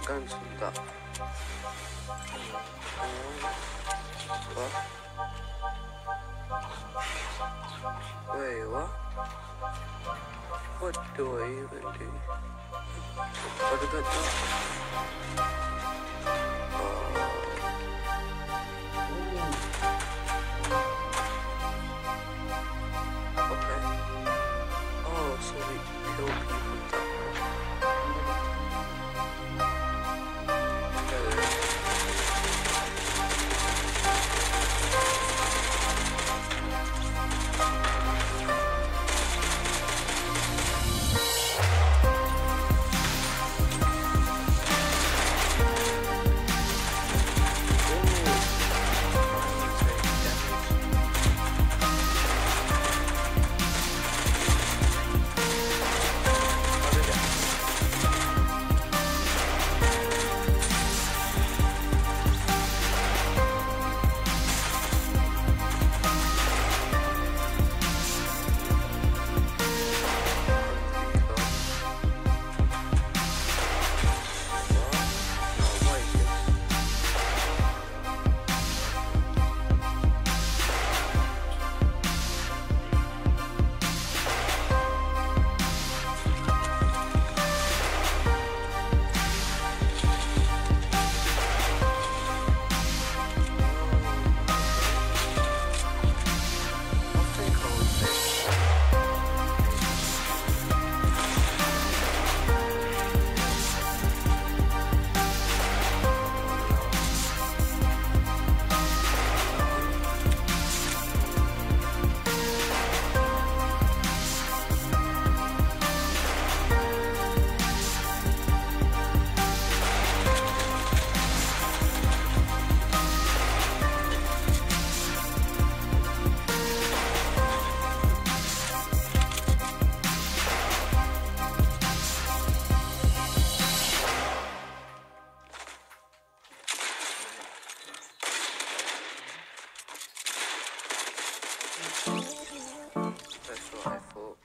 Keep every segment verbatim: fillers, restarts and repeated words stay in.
gun 쏜다. What? Wait, what? What do I even do? What did I do? Uh, okay. Oh, so we kill people with that. That's what I thought.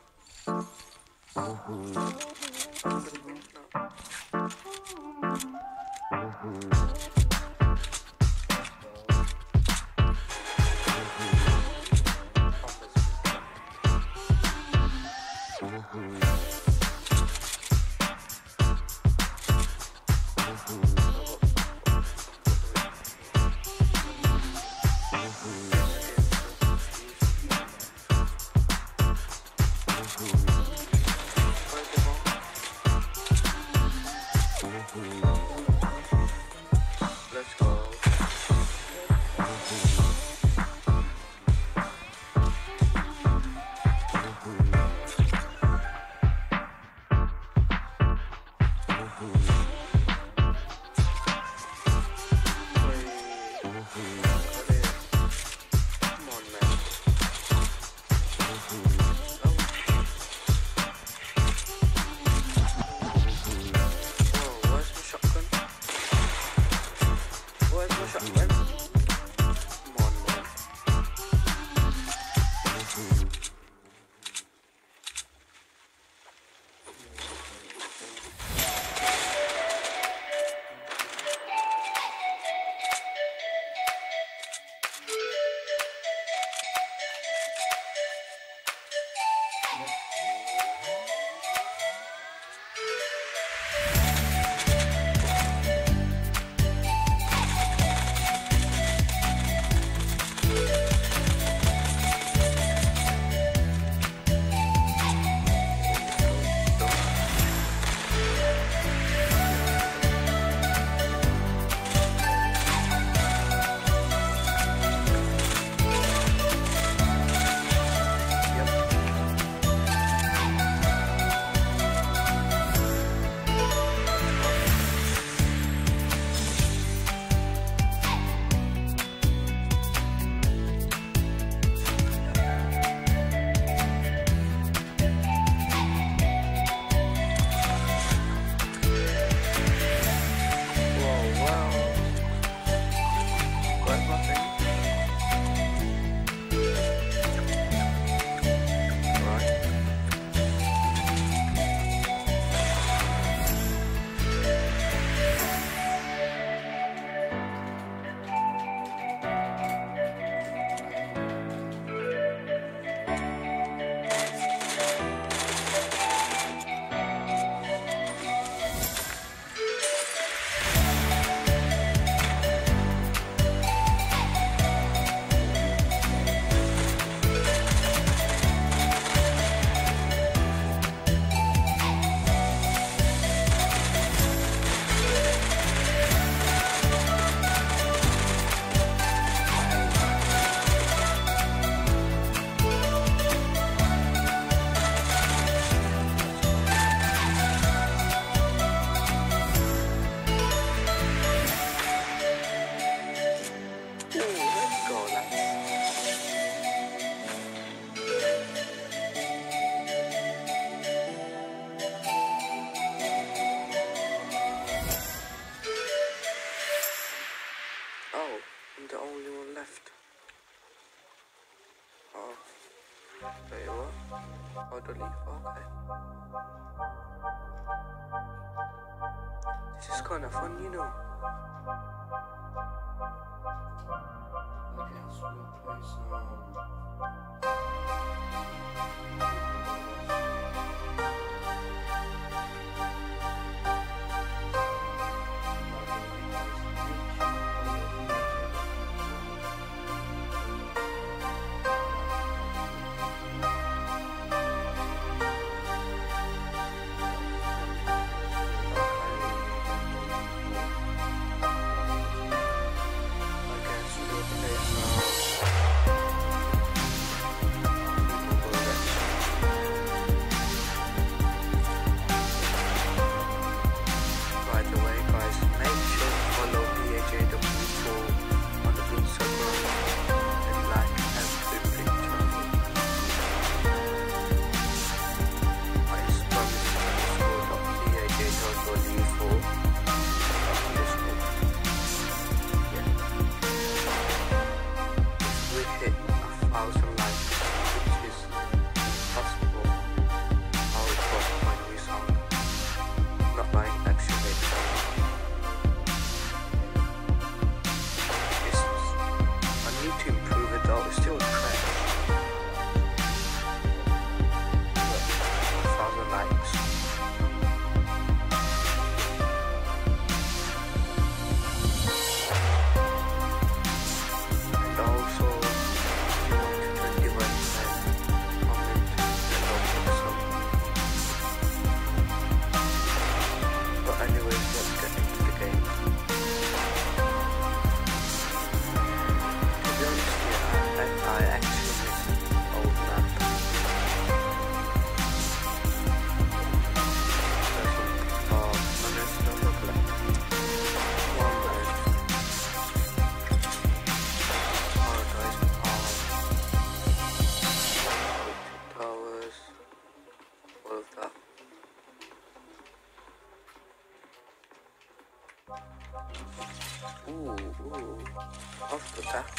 Let's go. Wait, what? Oh, the leaf, okay. This is kind of fun, you know. I guess we'll play some. Ooh, ooh, off the back.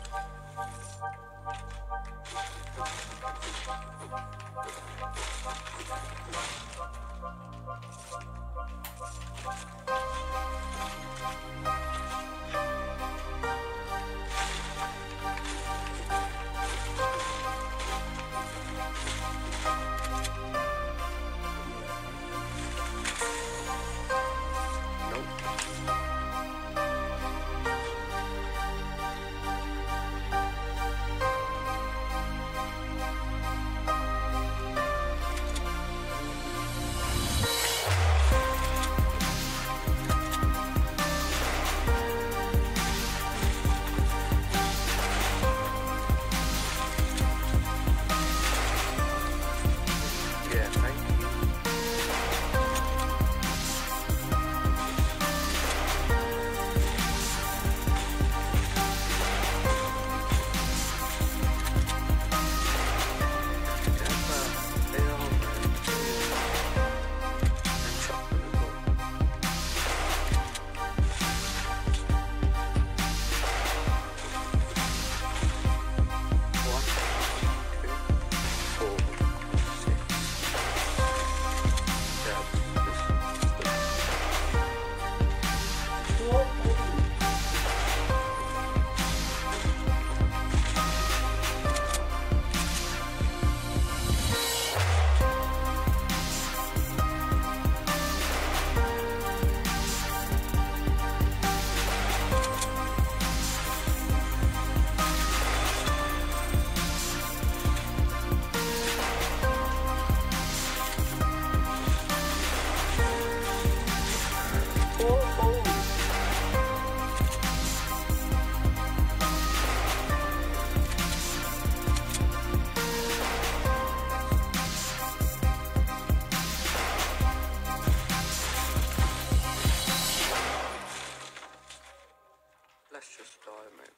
Let's just die, man.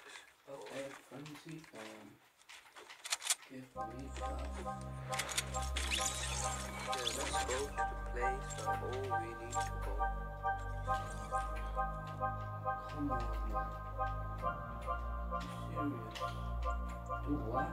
Okay, frenzy form. Give me that. Yeah, let's let's go to the place where all we need to go. Come on, man. You serious? Do what?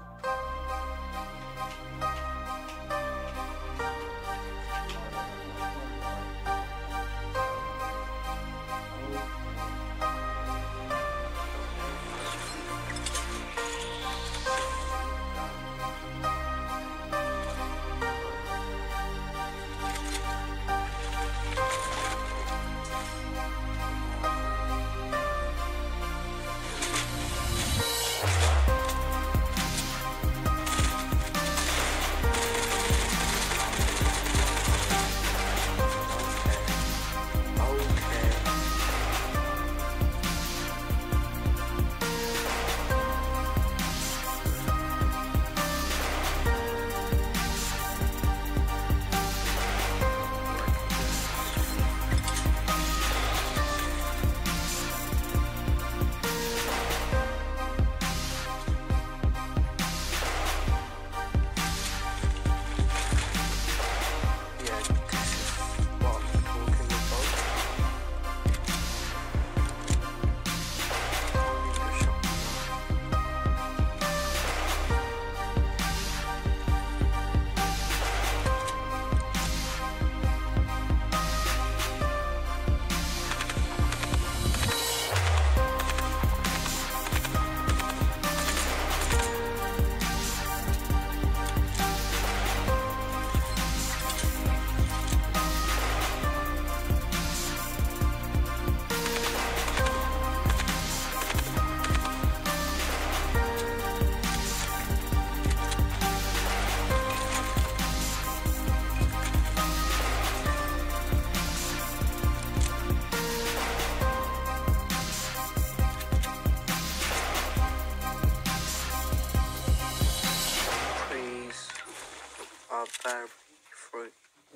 Very free.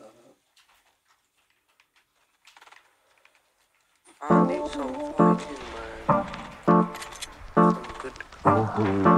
I need some fighting, man. Some good fighting, you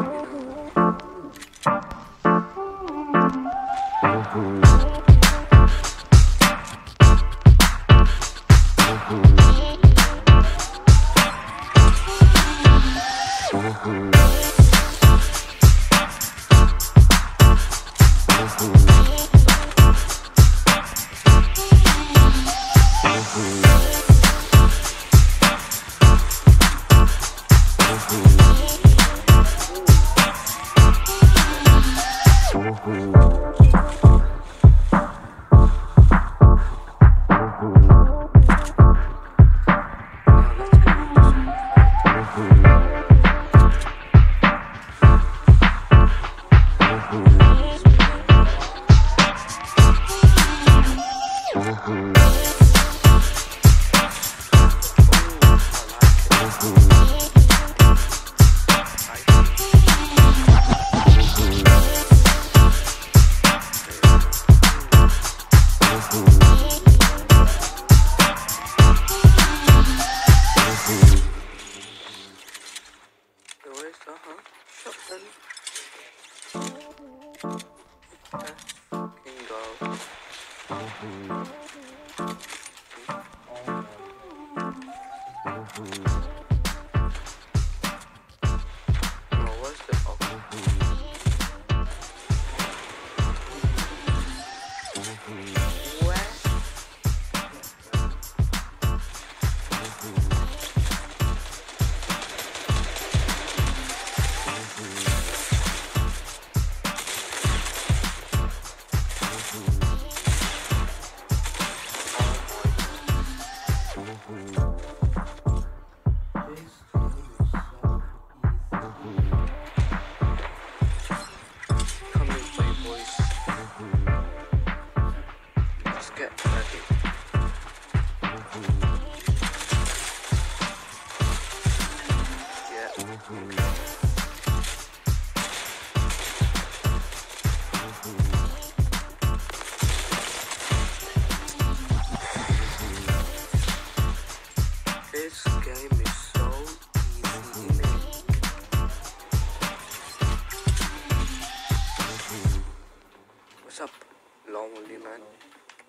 What's up, lonely man?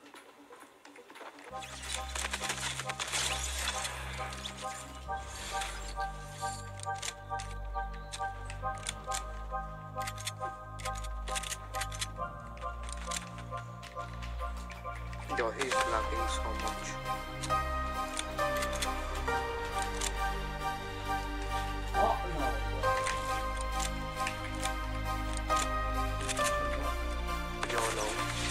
Yo, he's lagging so much. Oh no. YOLO.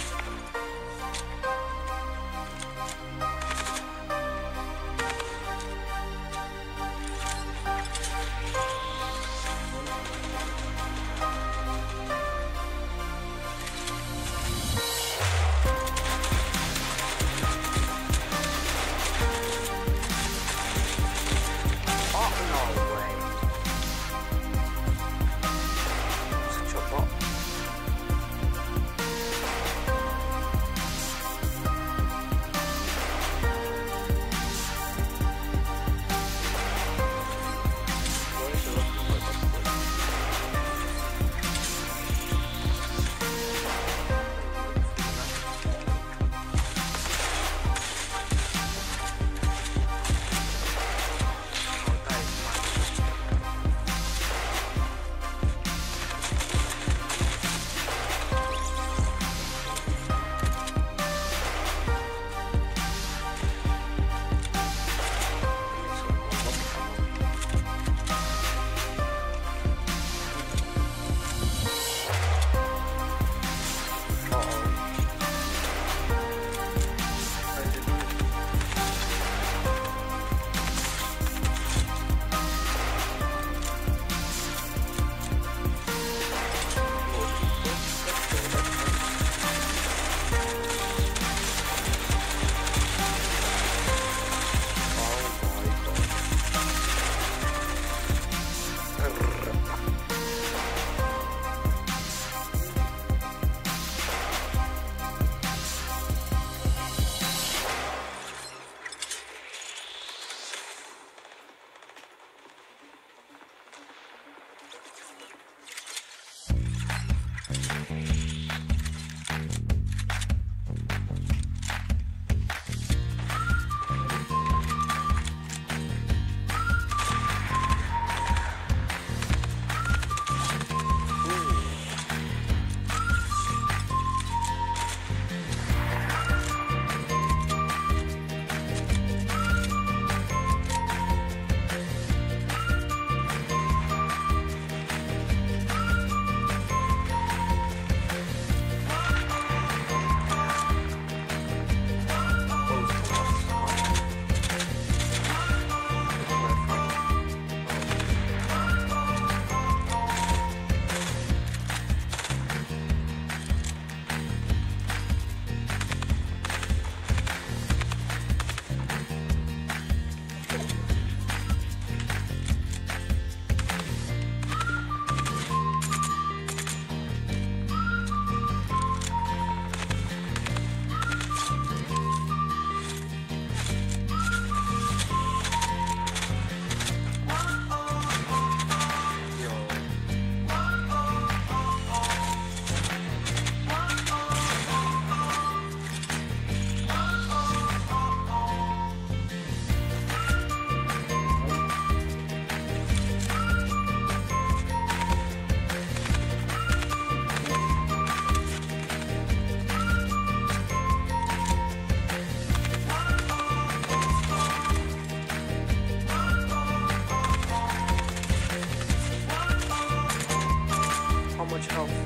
much health?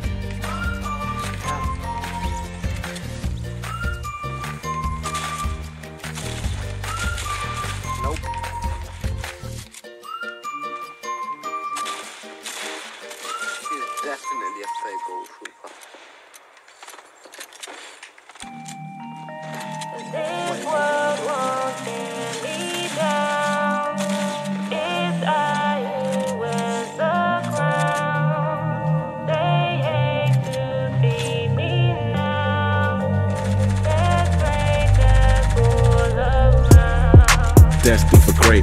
Nope. He's definitely a fake gold trooper. This world won't tear me down. It's I who wears the crown. They hate to see me now. There's greatness all around. Destined for greatness. Back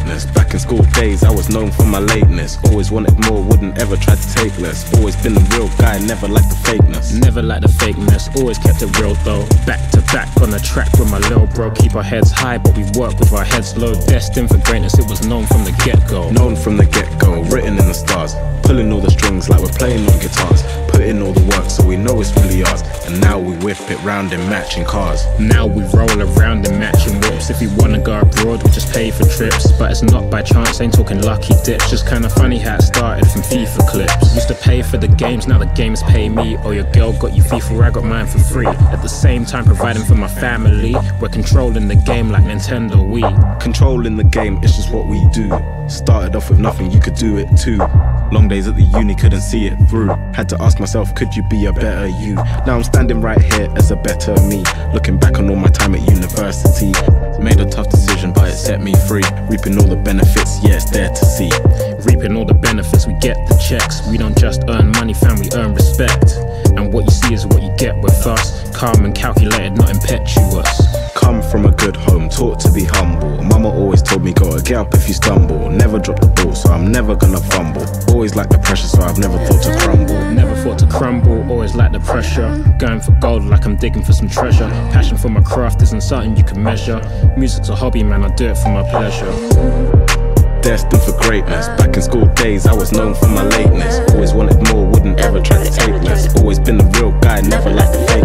Back in school days, I was known for my lateness. Always wanted more, wouldn't ever try to take less. Always been the real guy, never liked the fakeness. Never liked the fakeness, always kept it real though. Back to back on the track with my little bro. Keep our heads high, but we work with our heads low. Destined for greatness, it was known from the get-go. Known from the get-go, written in the stars. Pulling all the strings like we're playing on guitars. Put in all the work so we know it's really ours. And now we whip it round in matching cars. Now we roll around in matching whips. If we wanna go abroad, we just pay for trips. But it's not by chance, ain't talking lucky dips. Just kinda funny how it started from FIFA clips. Used to pay for the games, now the games pay me. Or your girl got you FIFA, I got mine for free. At the same time providing for my family. We're controlling the game like Nintendo Wii. Controlling the game, it's just what we do. Started off with nothing, you could do it too. Long days at the uni, couldn't see it through. Had to ask myself, could you be a better you? Now I'm standing right here as a better me. Looking back on all my time at university. Made a tough decision, but it set me free. Reaping all the benefits, yeah, it's there to see. Reaping all the benefits, we get the checks. We don't just earn money, fam, we earn respect. And what you see is what you get with us. Calm and calculated, not impetuous. Come from a good home, taught to be humble. Mama always told me, gotta get up if you stumble. Never drop the ball, so I'm never gonna fumble. Always like the pressure, so I've never thought to crumble. Never thought to crumble, always like the pressure. Going for gold like I'm digging for some treasure. Passion for my craft isn't something you can measure. Music's a hobby, man, I do it for my pleasure. Destined for greatness. Back in school days, I was known for my lateness. Always wanted more, wouldn't ever try to take less. Always been the real guy, never liked the fake.